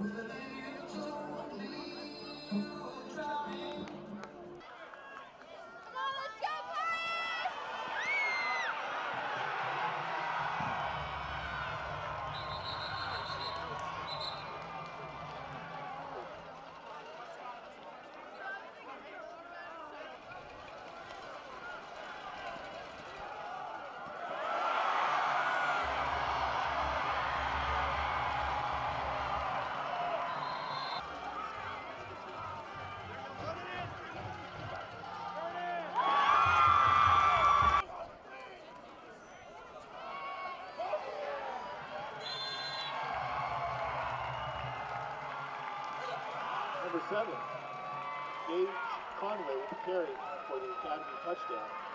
Number 7, Gage Conway with the carry for the Academy touchdown.